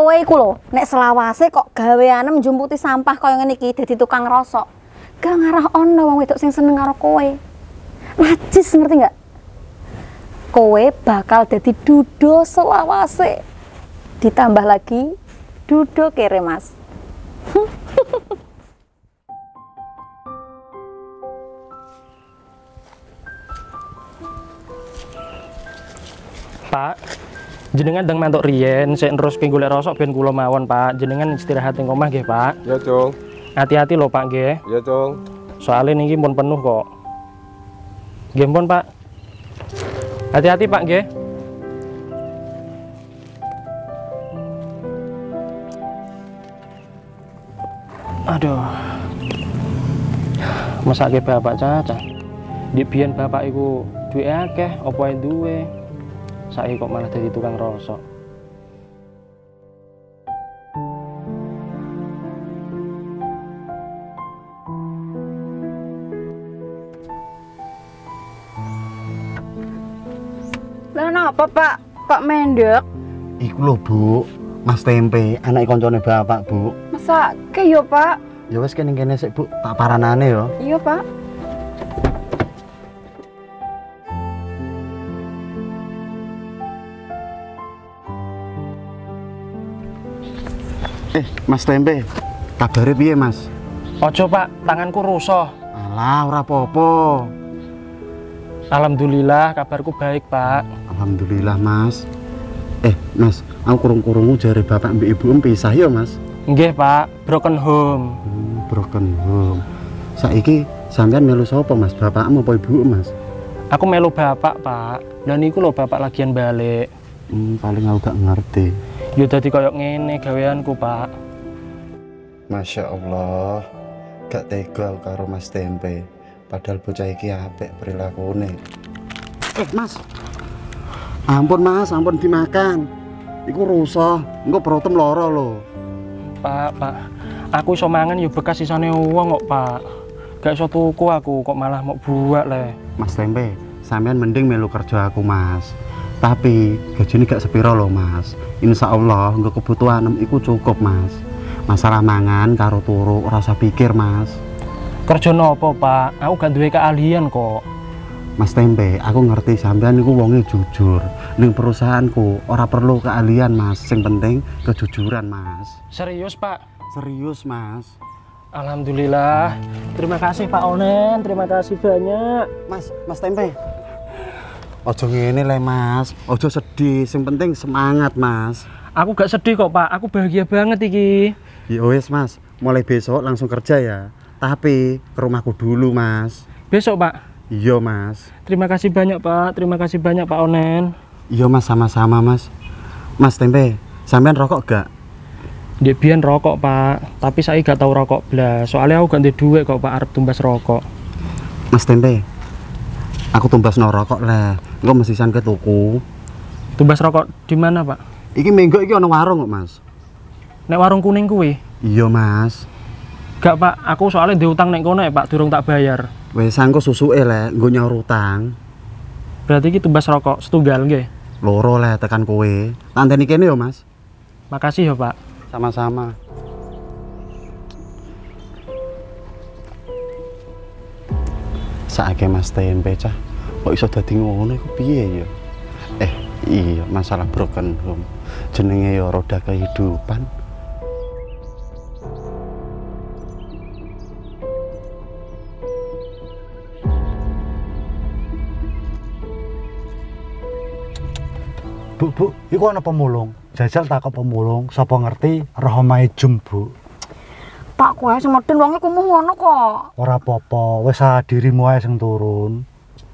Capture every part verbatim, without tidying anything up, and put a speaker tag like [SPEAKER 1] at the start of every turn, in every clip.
[SPEAKER 1] Kowe iku lho, nek selawase kok gaweane njumputi sampah kaya ngene iki dadi tukang rosok. Gak ngarah ono wong wedok sing seneng karo kowe. Najis ngerti nggak? Kowe bakal dadi dudo selawase. Ditambah lagi dudo kere, Mas.
[SPEAKER 2] Pak, jenengan ndang mantuk riyen sik neruske golek rosok ben kula mawon, Pak. Jenengan istirahat ing omah nggih, Pak.
[SPEAKER 3] Ya, Cung.
[SPEAKER 2] Hati-hati lho, Pak nggih.
[SPEAKER 3] Ya, Cung.
[SPEAKER 2] Soalnya niki pun penuh kok. Nggih pun, Pak. Hati-hati, Pak nggih. Aduh. Mesake bapak caca. Dik biyen bapak iku duwe akeh, apa ae duwe. Saiki kok malah jadi tukang rosok.
[SPEAKER 1] Lah napa, Pak? Kok mendek?
[SPEAKER 4] Iku lho, Bu. Mas Tempe, anak koncone bapak, Bu.
[SPEAKER 1] Masa ke yo, Pak?
[SPEAKER 4] Ya wis kene kene sik, Bu. Tak paranane ya.
[SPEAKER 1] Iya, Pak.
[SPEAKER 4] Eh, Mas Tempe. Kabare piye, Mas?
[SPEAKER 2] Ojo, Pak, tanganku rusuh.
[SPEAKER 4] Alah, ora apa-apa.
[SPEAKER 2] Alhamdulillah kabarku baik, Pak.
[SPEAKER 4] Alhamdulillah, Mas. Eh, Mas, aku kurung-kurungu jare bapak mbek ibu pisah ya, Mas.
[SPEAKER 2] Nggih, Pak, broken home.
[SPEAKER 4] Hmm, broken home. Saiki sampean melu sapa, Mas? Bapakmu apa ibu, Mas?
[SPEAKER 2] Aku melu bapak, Pak. Lah niku lho bapak lagian balik.
[SPEAKER 4] Hmm, paling aku gak ngerti.
[SPEAKER 2] Yo dadi koyo ngene gaweanku, Pak.
[SPEAKER 4] Masya Allah, gak tega aku karo Mas Tempe. Padahal bocah iki apik perilakune. Eh, Mas. Ampun, Mas, ampun dimakan. Iku rusuh, engko perutmu lara lho.
[SPEAKER 2] Pak, Pak. Aku iso mangan yo bekas sisane wong kok, Pak. Gak iso tuku aku kok malah mau buak le.
[SPEAKER 4] Mas Tempe, sampean mending melu kerja aku, Mas. Tapi gajine gak sepiro lho, Mas. Insya Allah engko kebutuhanem iku cukup, Mas. Masalah mangan karo turu ora usah pikir, Mas.
[SPEAKER 2] Kerja nopo, Pak? Aku gak duwe keahlian kok.
[SPEAKER 4] Mas Tempe, aku ngerti sampean niku wonge jujur. Ning perusahaanku ora perlu keahlian, Mas. Sing penting kejujuran, Mas.
[SPEAKER 2] Serius, Pak?
[SPEAKER 4] Serius, Mas.
[SPEAKER 2] Alhamdulillah. Terima kasih, Pak Onen. Terima kasih banyak.
[SPEAKER 4] Mas, Mas Tempe. Ojo ngene le, Mas. Ojo sedih. Sing penting semangat, Mas.
[SPEAKER 2] Aku gak sedih kok, Pak. Aku bahagia banget iki.
[SPEAKER 4] Ya wis, Mas. Mulai besok langsung kerja ya. Tapi ke rumahku dulu, Mas.
[SPEAKER 2] Besok, Pak?
[SPEAKER 4] Iya, Mas.
[SPEAKER 2] Terima kasih banyak, Pak. Terima kasih banyak, Pak Onen.
[SPEAKER 4] Iya, Mas, sama-sama, Mas. Mas Tempe, sampean rokok gak?
[SPEAKER 2] Ndek biyen rokok, Pak. Tapi saya gak tau rokok blas. Soalnya aku gak ndek duit kok, Pak, arep tumbas rokok.
[SPEAKER 4] Mas Tempe, aku tumbas no rokok lah. Engko mesisan ke tuku.
[SPEAKER 2] Tumbas rokok di mana, Pak?
[SPEAKER 4] Iki minggu iki ana warung kok, Mas.
[SPEAKER 2] Nek warung kuning kuwi?
[SPEAKER 4] Iya, Mas.
[SPEAKER 2] Gak, Pak. Aku soalnya diutang nek kono ya, Pak. Durung tak bayar.
[SPEAKER 4] Wes sangko susuke le, nggo nyaur utang.
[SPEAKER 2] Berarti iki tumbas rokok setunggal nggih.
[SPEAKER 4] Loro le tekan kowe. Tanteni kene yo, Mas.
[SPEAKER 2] Makasih ya, Pak.
[SPEAKER 4] Sama-sama. Saake Mas Tempe cah. Kok iso dadi ngono iku piye ya? Eh, iya, masalah broken home. Jenenge ya roda kehidupan.
[SPEAKER 5] Bu, bu, iku ana pemulung. Jajal takok pemulung, sapa ngerti roh omahe Jum, Bu.
[SPEAKER 1] Pak kowe sing medhen wonge kumuh ngono kok.
[SPEAKER 5] Ora apa-apa, wis dirimu ae sing turun.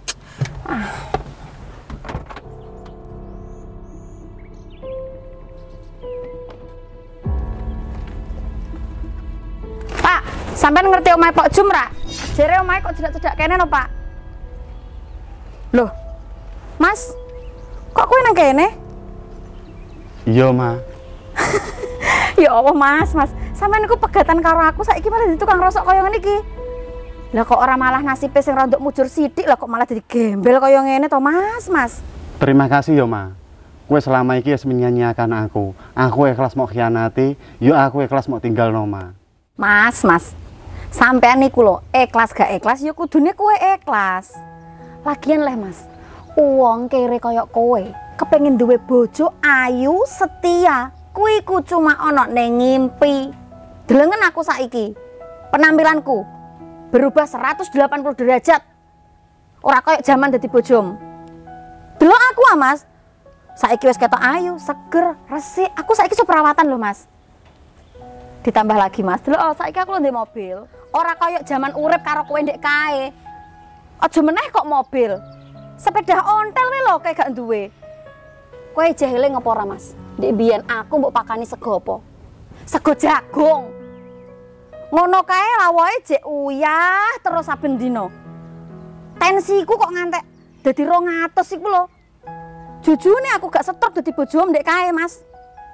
[SPEAKER 1] Pak, sampean ngerti omahe Pak Jum ra? Jere omahe kok cedak-cedak kene no, Pak. Loh. Mas, kok kowe nang kene?
[SPEAKER 4] Iya, Ma.
[SPEAKER 1] Ya Allah, Mas, Mas. Sampeyan niku pegatan karo aku saiki malah dadi tukang rosok kaya ngene iki. Lah kok ora malah nasibe sing rondok mujur sithik lah kok malah dadi gembel kaya ngene to, Mas, Mas.
[SPEAKER 4] Terima kasih ya, Ma. Kowe selama iki wis menyanyiakan aku. Aku ikhlas mau khianati, yo aku ikhlas mau tinggal noma.
[SPEAKER 1] Mas, Mas. Sampean niku lho, ikhlas gak ikhlas ya kudune kowe ikhlas. Lagian leh, Mas. Wong kere koyok kowe, kepengin duwe bojo ayu, setia. Kuwi ku cuma ana ning ngimpi. Delengen aku saiki. Penampilanku berubah seratus delapan puluh derajat. Ora koyok jaman dadi bojom. Delok aku ah, Mas. Saiki wis ketok ayu, seger, resik. Aku saiki iso perawatan lho, Mas. Ditambah lagi, Mas. Delok oh, saiki aku lho ndek mobil. Ora koyok jaman urip karo kowe ndek kae. Aja meneh kok mobil. Sepeda ontel wae lho kayak gak duwe. Kowe jeheling apa ora, Mas? Ndek biyen aku mbok pakani sego apa? Sego jagung. Ngono kae lawoke jek uyah terus saben dina. Tensiku kok ngantek dadi rong atus iku lho. Jujune aku gak setruk dadi bojomu ndek kae, Mas.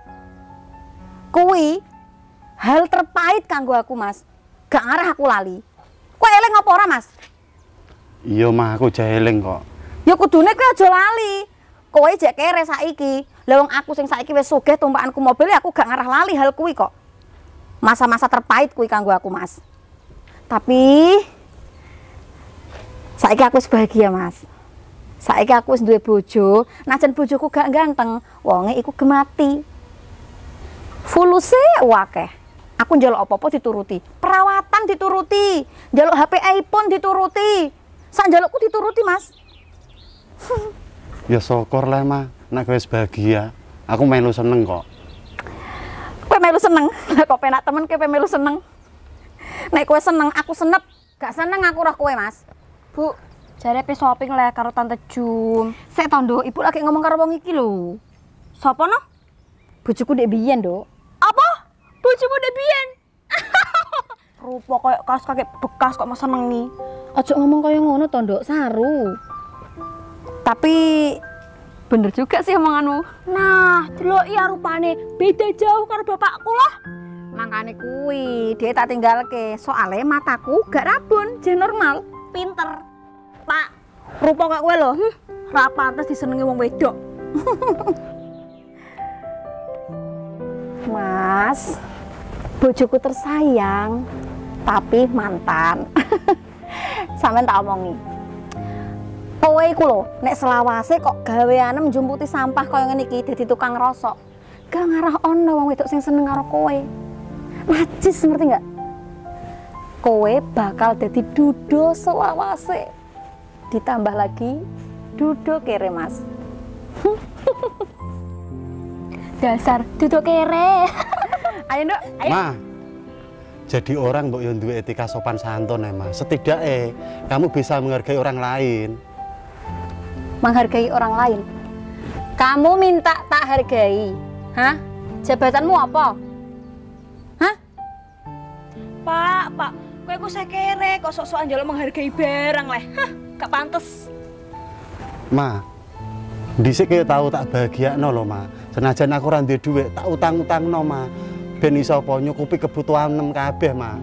[SPEAKER 1] Kuwi hal terpahit kanggo aku, Mas. Gak ngarah aku lali. Kowe eling apa ora, Mas?
[SPEAKER 4] Iya mah aku jeheling kok.
[SPEAKER 1] Ya kudune kowe aja lali. Kowe jek kere saiki. Lah wong aku sing saiki wis sugih tumpakanku mobil ya aku gak ngarah lali hal kuwi kok. Masa-masa terpahit kuwi kanggo aku, Mas. Tapi saiki aku wis bahagia, Mas. Saiki aku wis duwe bojo, najan bojoku gak ganteng, wonge iku gemati. Fuluse akeh. Aku njaluk apa-apa dituruti, perawatan dituruti, njaluk H P iPhone dituruti. Sak njalukku dituruti, Mas.
[SPEAKER 4] Ya syukur lah mah, nek wis bahagia. Aku melu seneng kok.
[SPEAKER 1] Kowe melu seneng, lah kok penak temen kowe melu seneng. Nek kowe seneng, aku senep. Gak seneng aku roh kowe, Mas. Bu, jare pe shopping le karo Tante Jum. Sik to, Nduk, Ibu lagi ngomong karo wong iki lho. Sopo no? Bojoku ndek biyen, Nduk. Apa? Bojomu ndek biyen? Rupa koyo kaos kaki bekas kok mau senengi. Aja ngomong kaya ngono to, Nduk, saru. Tapi bener juga sih omonganmu. Nah, delok ya rupane beda jauh karo bapakku loh. Makane kuwi dia tak tinggalke, soalnya mataku gak rabun, jen normal, pinter. Pak, rupa kok kowe lho, hm, ra pantes disenengi wong wedok. Mas, bojoku tersayang, tapi mantan. Sampeyan tak omongi. Kowe iku lho, nek selawase kok gaweanem njumputi sampah kaya ngene iki dadi tukang rosok. Gak ngarah ono wong wedok sing seneng karo kowe. Najis, ngerti nggak? Kowe bakal dadi dudo selawase. Ditambah lagi dudo kere, Mas. Dasar dudo kere. Ayo, Nduk. Ayo.
[SPEAKER 4] Ma, jadi orang mbok yo duwe etika sopan santun ya, Mas. Setidaknya kamu bisa menghargai orang lain.
[SPEAKER 1] Menghargai orang lain? Kamu minta tak hargai? Hah? Jabatanmu apa? Hah? Pak, Pak, kowe ku sekere kok sok-sokan njaluk menghargai barang leh. Hah, gak pantes.
[SPEAKER 4] Ma, dhisik yo tau tak bahagiakno lho, Ma. Senajan aku ora duwe dhuwit, tak utang-utangno, Ma. Ben iso apa nyukupi kebutuhanem kabeh, Ma.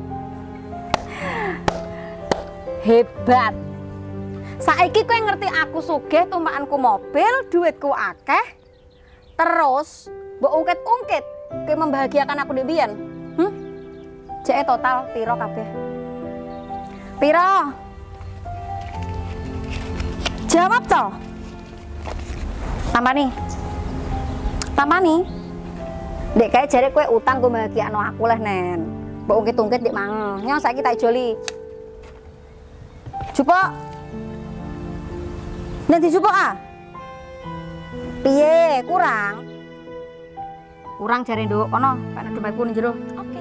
[SPEAKER 1] Hebat. Saiki kowe ngerti aku sugih tumpakanku mobil, duitku akeh. Terus mbok ungkit-ungkit kowe membahagiakan aku ndek biyen. Hm? Jeke total piro kabeh? Piro? Jawab toh. Tambah nih. Tambah nih. Dek kae jare kowe utang go bahagiakno aku leh, Nen. Mbok ungkit-ungkit dik mang. Nyo saiki tak joli. Jupuk. Nanti jupuk ah. Piye, kurang? Kurang jare, Nduk. Kono, nek dompetku ning jero. Oke.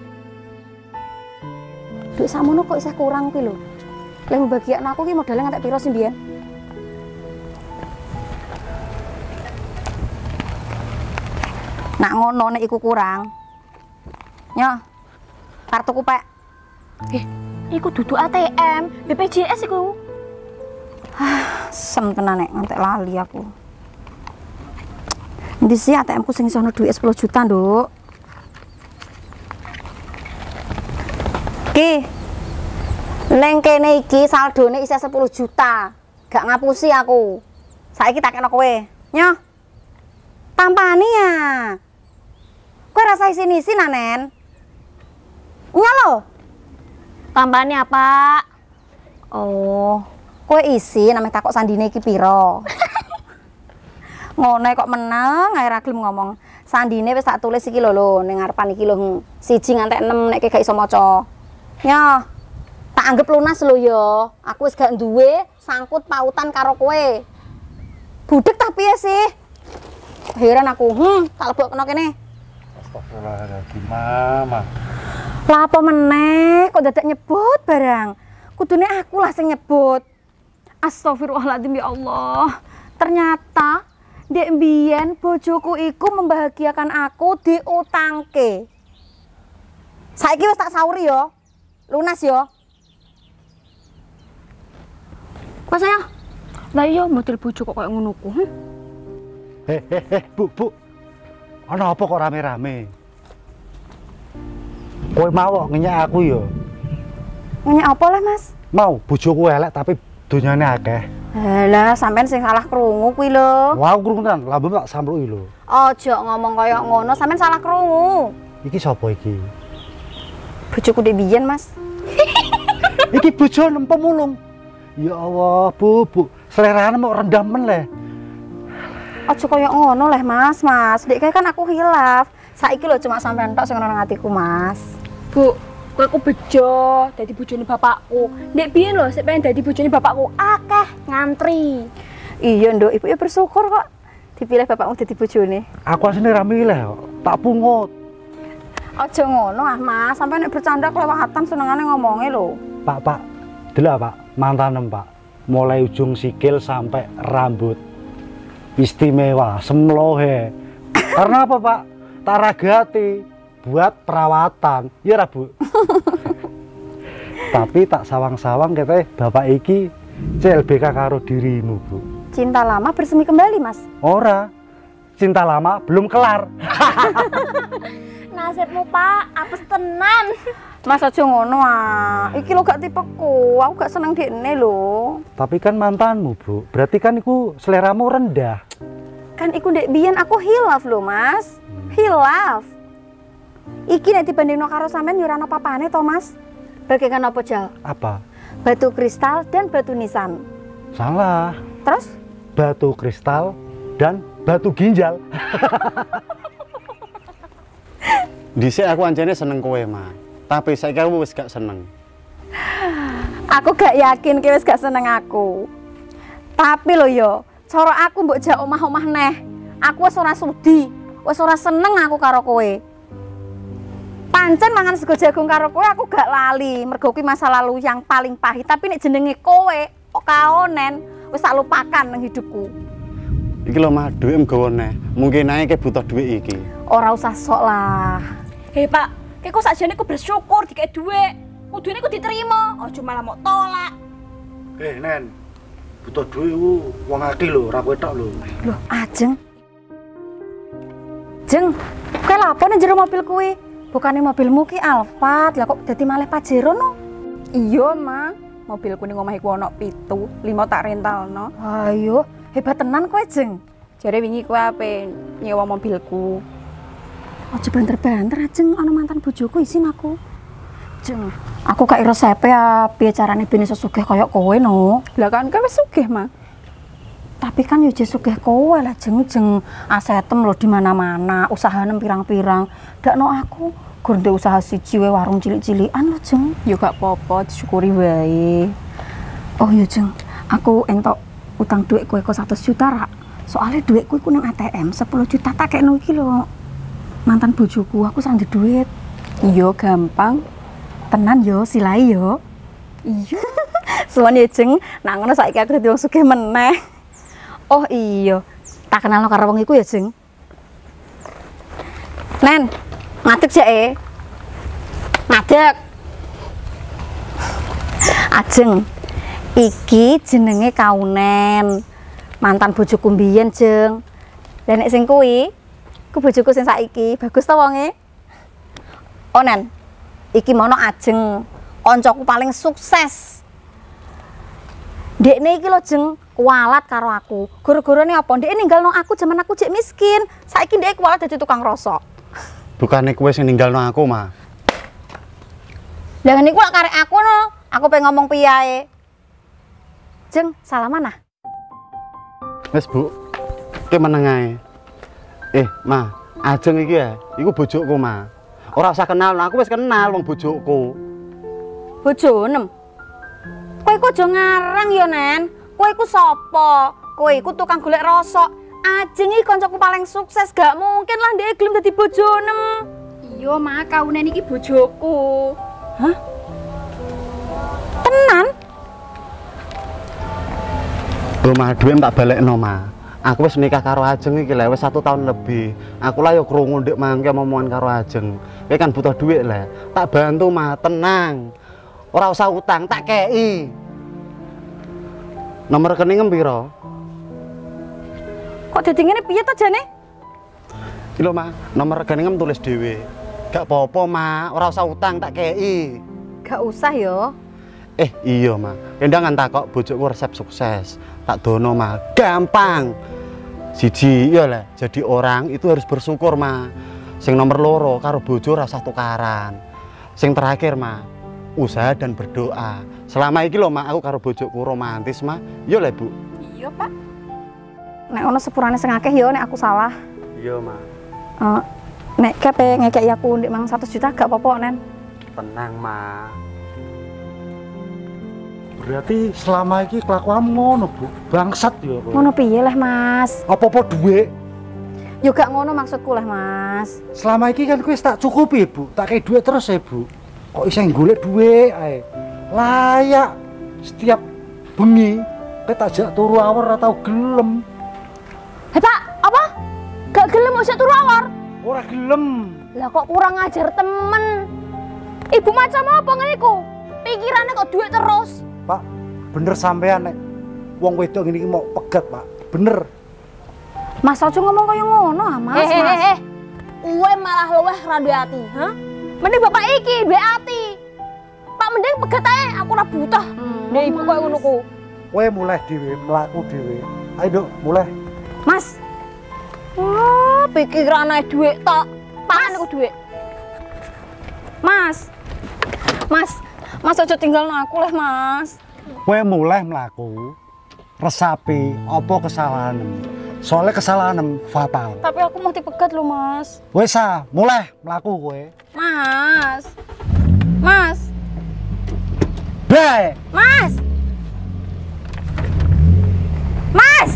[SPEAKER 1] Duit samono kok isih kurang kuwi lho. Lek mbagiakno aku ki modalnya ngantek piro sih mbiyen? Nak ngono nek iku kurang. Nyo. Kartuku, Pak. Eh, iku dudu A T M, B P J S iku. Hah, sem tenan nek ngantek lali aku. Endi sih A T M ku sing iso ono duit sepuluh juta, Nduk? Ki. Neng kene iki saldone isih sepuluh juta. Gak ngapusi aku. Saiki tak kena kowe. Nyo. Tampani ya. Kowe rasa isin-isin Nen. Iya lo.
[SPEAKER 3] Tampani apa?
[SPEAKER 1] Oh, kowe isi namanya takok sandine iki piro. Ngono kok meneng ae ra gelem ngomong. Sandine wis tak tulis iki lho lho ning ngarepan iki lho siji ngantek enam nek gak iso maca. Ya. Tak anggap lunas lho ya. Aku wis gak duwe sangkut pautan karo kowe. Budek ta piye sih? Heran aku. Hmm, tak lebokno kene.
[SPEAKER 5] Astagfirullahaladzim, Mama.
[SPEAKER 1] Lah apa meneh kok dadak nyebut barang? Kudune aku lah sing nyebut. Astagfirullahaladzim ya Allah. Ternyata ndek mbiyen bojoku iku membahagiakan aku diutangke. Saiki wis tak sauri yo. Lunas yo. Mas saya. Lah iya model bojo kok koyo ngono ku. Hm?
[SPEAKER 5] Eh, eh, eh, Bu, Bu. Ana apa kok rame-rame? Kowe mau ngenyek aku ya?
[SPEAKER 1] Ngenyek apa lah, Mas?
[SPEAKER 5] Mau bojoku elek tapi donyane akeh.
[SPEAKER 1] Halah, sampean sing salah krungu kuwi lho.
[SPEAKER 5] Wah, aku krungu tenan, lambemu tak sampluki lho.
[SPEAKER 1] Aja ngomong kaya ngono, sampean salah krungu.
[SPEAKER 5] Iki sapa iki?
[SPEAKER 1] Bojoku ndek biyen, Mas.
[SPEAKER 5] Iki bojone pemulung. Ya Allah, Bu, Bu. Selerane mau rendah men le.
[SPEAKER 1] Aja kaya ngono leh, Mas, Mas. Dek kan aku hilaf. Saiki lho cuma sampean tok sing ono nang atiku, Mas.
[SPEAKER 3] Bu, kowe aku bejo dadi bojone bapakku. Nek biyen lho sik pengen dadi bojone bapakku akeh ngantri.
[SPEAKER 1] Iya, Nduk, Ibu ya bersyukur kok dipilih bapakmu dadi bojone.
[SPEAKER 5] Aku asline ra milih kok, tak pungut.
[SPEAKER 1] Aja ngono ah, Mas. Sampai nek bercanda kelewatan senengane ngomongnya lho.
[SPEAKER 5] Pak, Pak. Delok, Pak. Mantanem, Pak. Mulai ujung sikil sampai rambut. Istimewa, semlohe. Karena apa, Pak? Taragati buat perawatan. Ya ra, Bu. Tapi tak sawang-sawang kete bapak iki C L B K karo dirimu, Bu.
[SPEAKER 1] Cinta lama bersemi kembali, Mas.
[SPEAKER 5] Ora. Cinta lama belum kelar.
[SPEAKER 3] Nasibmu, Pak, apes tenan.
[SPEAKER 1] Mas aja ngono ah. Iki lo gak tipeku. Aku gak seneng dekne lho.
[SPEAKER 5] Tapi kan mantanmu, Bu. Berarti kan iku seleramu rendah.
[SPEAKER 1] Kan iku ndek biyen aku hilaf lho, Mas. Hilaf. Iki nek dibandingno karo sampean yo ora ana papane to, Mas. Bagaikan apa, Jal?
[SPEAKER 5] Apa?
[SPEAKER 1] Batu kristal dan batu nisan.
[SPEAKER 5] Salah.
[SPEAKER 1] Terus?
[SPEAKER 5] Batu kristal dan batu ginjal.
[SPEAKER 4] Dhisik aku anjene seneng kowe, Mas. Tapi saiki aku wis gak seneng.
[SPEAKER 1] Aku gak yakin kowe wis gak seneng aku. Tapi lho yo, cara aku mbok jak omah-omah neh. Aku wis ora sudi, wis ora seneng aku karo kowe. Pancen mangan sego jagung karo kowe aku gak lali, mergo kuwi masa lalu yang paling pahit. Tapi nek jenenge kowe kok kaonen, wis tak lupakan nang hidupku.
[SPEAKER 4] Iki lho, Mas, dhuwit mgawa neh. Mungkin ae ke butuh dhuwit iki.
[SPEAKER 1] Ora usah sok lah.
[SPEAKER 3] Hei, Pak, kayak kok sakjane ku bersyukur dikek dhuwit. Kudune ku diterima, aja malah mau tolak.
[SPEAKER 5] Eh, Nen. Butuh duit ku wong akeh lho, ora kowe tok lho.
[SPEAKER 1] Loh, Ajeng. Jeng, kowe lha apa nang jero mobil kuwi? Bukane mobilmu ki Alphard, lah kok dadi malih Pajero no? Iya, Ma. Mobilku ning omah iku ana pitu, lima tak rentalno. Ayo, hebat tenan kowe, Jeng. Jare wingi kowe ape nyewa mobilku. Aja banter-banter, Ajeng, ana mantan bojoku isin aku. Jeng, aku gak ira sepe ya piye carane ben iso sugih kaya kowe no. Lah kan kowe wis sugih, Ma. Tapi kan yo sugih kowe lah, Jeng, Jeng. Asetem lho di mana-mana, usahane pirang-pirang. Dakno aku gur ndek usaha siji wae warung cilik-cilikan lho, Jeng. Yo gak apa-apa, disyukuri wae. Oh iya, Jeng. Aku entuk utang duit kowe kok seratus juta ra. Soale duitku iku nang A T M sepuluh juta tak kekno iki lho. Mantan bojoku aku sandi duit. Iya, gampang. Tenan yo, silai yo. Iya. Suwun ya, Jeng. Nak ngono saiki aku dadi wong sugih meneh. Oh iya. Tak kenal karo wong iku ya, Jeng. Nen, ngadeg jake. Ngadeg. Ajeng. Iki jenenge Kaunen. Mantan bojoku mbiyen, Jeng. Lah nek sing kuwi, ku bojoku sing saiki. Bagus to wonge? Oh, Nen. Iki mono Ajeng, koncoku paling sukses. Dekne iki lho, Jeng, kualat karo aku. Gara-garane apa? Ndek ninggalno aku zaman aku cek miskin. Saiki ndek kualat dadi tukang rosok.
[SPEAKER 4] Bukannya kowe sing ninggalno aku, mah.
[SPEAKER 1] Lah niku lak karek aku no. Aku pengen ngomong piye ae. Jeng, salaman ah.
[SPEAKER 4] Wes, Bu. Ki meneng ae. Eh, mah, Ajeng iki ya, iku bojoku, mah. Ora usah kenal, aku wis kenal wong bojoku.
[SPEAKER 1] Bojo nem. Kowe iku aja ngarang ya, Nen. Kowe iku sapa? Kowe iku tukang golek rosok. Ajeng iki kancaku paling sukses, gak mungkin lah ndek gelem dadi bojo nem.
[SPEAKER 3] Iya, Ma, kaunen iki bojoku.
[SPEAKER 1] Hah? Tenan?
[SPEAKER 4] Lho, mah, duwe tak balekno, mah. Aku wis nikah karo Ajeng iki lho, wis satu tahun lebih. Aku lah yo krungu ndek mangke omongan karo Ajeng. Kowe kan butuh duit lah. Tak bantu, mah, tenang. Ora usah utang, tak kei. Nomor rekening piro?
[SPEAKER 1] Kok dadi ngene piye to jane?
[SPEAKER 4] Iki lho, mah, nomor rekening tulis dhewe. Gak apa-apa, mah, ora usah utang, tak kei.
[SPEAKER 1] Gak usah yo.
[SPEAKER 4] Eh, iya, mah. Kendangan takok bojoku resep sukses. Tak dono, mah. Gampang. Siji, iya lah, jadi orang itu harus bersyukur, mah. Sing nomor loro karo bojo rasa tukaran. Sing terakhir, mah, usaha dan berdoa. Selama iki lho, mah, aku karo bojoku romantis, mah. Iya lah, Bu.
[SPEAKER 3] Iya, Pak.
[SPEAKER 1] Nek ono sepurane sing akeh yo nek aku salah.
[SPEAKER 4] Iya, mah.
[SPEAKER 1] Uh, nek kepe ngekeki aku ndek mang seratus juta gak apa-apa, Nen.
[SPEAKER 4] Tenang, mah.
[SPEAKER 5] Berarti selama ini kelakuanmu ngono, Bu. Bangsat ya kowe.
[SPEAKER 1] Ngono piye leh, Mas?
[SPEAKER 5] Apa-apa duit?
[SPEAKER 1] Yo gak ngono maksudku leh, Mas.
[SPEAKER 5] Selama ini kan kowe tak cukupi, Bu. Tak kei duit terus ya, Bu. Kok iso golek duit ae. Layak setiap bengi kowe tak jak turu awar ora tau gelem.
[SPEAKER 3] Hei, Pak, apa? Gak gelem usah turu awar?
[SPEAKER 5] Ora gelem.
[SPEAKER 3] Lah kok kurang ajar temen. Ibu macam apa ngene iku? Pikirannya kok duit terus.
[SPEAKER 5] Pak, bener sampean nek wong wedok ngene iki mau pegat, Pak. Bener.
[SPEAKER 1] Mas aja ngomong kaya ngono ah, Mas.
[SPEAKER 3] Hehehe.
[SPEAKER 1] Mas.
[SPEAKER 3] Uwe malah luweh ra duwe ati, ha? Mending bapak iki duwe ati. Pak mending pegat ae, aku ora butuh. Nek ibu koyo ngono ku.
[SPEAKER 5] Kowe mulai dhewe, mlaku dhewe. Ayo, Duk, mulai.
[SPEAKER 1] Mas.
[SPEAKER 3] Wah, pikirane duit tok. Pangan iku duit.
[SPEAKER 1] Mas. Mas. Mas aja tinggalno aku leh, Mas.
[SPEAKER 5] Kowe mulai mlaku. Resapi apa kesalahan. Soalnya kesalahan fatal.
[SPEAKER 1] Tapi aku mau dipegat loh, Mas.
[SPEAKER 5] Wes ah, mulai mlaku kowe.
[SPEAKER 1] Mas. Mas.
[SPEAKER 5] Bae.
[SPEAKER 1] Mas. Mas.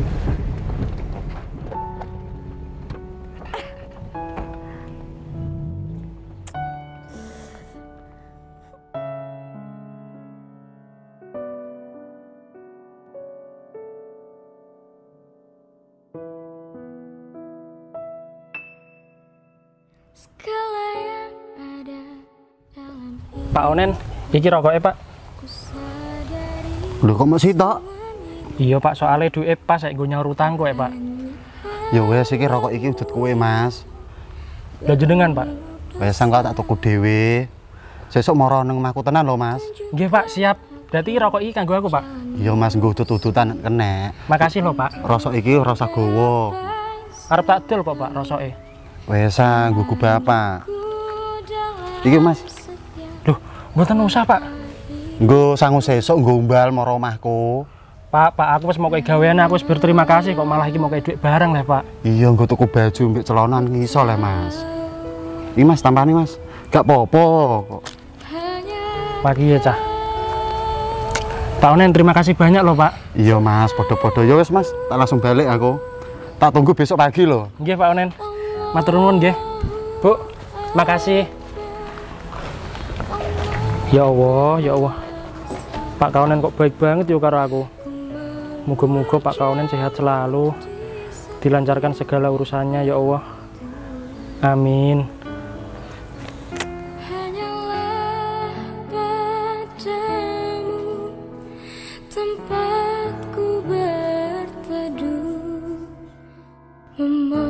[SPEAKER 2] Pak Onen, iki rokoknya Pak.
[SPEAKER 4] Lho kok masih tok?
[SPEAKER 2] Iya Pak, soalnya duit pas saya gue nyaur utang kok ya Pak.
[SPEAKER 4] Ya wes iki rokok iki udut kowe, Mas.
[SPEAKER 2] Udah jenengan Pak.
[SPEAKER 4] Wes engko tak tuku dhewe. Sesuk moro nang omahku tenan lho, Mas.
[SPEAKER 2] Nggih Pak, siap. Berarti rokok iki kanggo aku Pak.
[SPEAKER 4] Iya, Mas, nggo udut-udutan kenek.
[SPEAKER 2] Makasih loh Pak.
[SPEAKER 4] Rosok iki ora usah gawa.
[SPEAKER 2] Arep tak dol kok Pak rosoke.
[SPEAKER 4] Wes ah, nggo bapak. Iki, Mas.
[SPEAKER 2] Loh, mboten usah Pak.
[SPEAKER 4] Nggo sangu sesuk nggo umbal moro omahku.
[SPEAKER 2] Pak, Pak, aku wis mau kayak gawean, aku wis berterima kasih kok malah iki mau kayak duit barang lah Pak.
[SPEAKER 4] Iya, nggo tuku baju mbek celonan ngiso le, Mas. Iki Mas, tampani Mas. Gak apa-apa kok.
[SPEAKER 2] Pagi ya Cah. Pak Onen, terima kasih banyak loh Pak.
[SPEAKER 4] Iya, Mas, podo-podo. Ya wis, Mas, tak langsung balik aku. Tak tunggu besok pagi loh.
[SPEAKER 2] Nggih Pak Onen. Matur nuwun nggih. Bu, makasih. Ya Allah, ya Allah. Pak Kaunen kok baik banget ya karo aku. Moga-moga Pak Kaunen sehat selalu, dilancarkan segala urusannya ya Allah. Amin.
[SPEAKER 6] Hanyalah padamu tempatku berteduh.